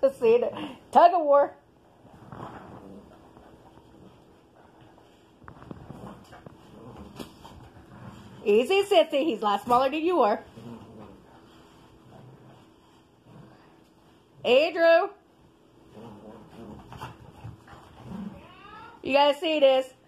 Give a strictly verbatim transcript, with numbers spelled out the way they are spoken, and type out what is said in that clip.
See it. Tug of war. Easy, Sissy. He's a lot smaller than you are. Andrew. You gotta see this.